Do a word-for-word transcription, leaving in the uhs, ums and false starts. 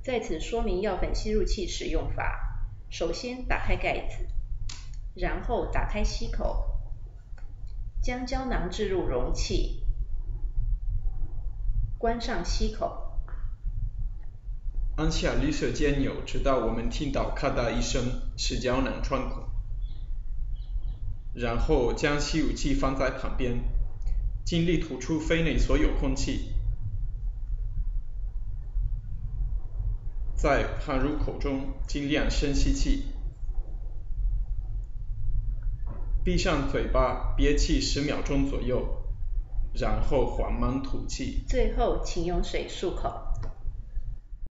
在此说明药粉吸入器使用法。首先打开盖子，然后打开吸口，将胶囊置入容器，关上吸口， 按下绿色键钮，直到我们听到咔嗒一声，使胶囊穿孔。然后将吸入器放在旁边，尽力吐出肺内所有空气，再含入口中，尽量深吸气，闭上嘴巴，憋气十秒钟左右，然后缓慢吐气。 最后请用水漱口。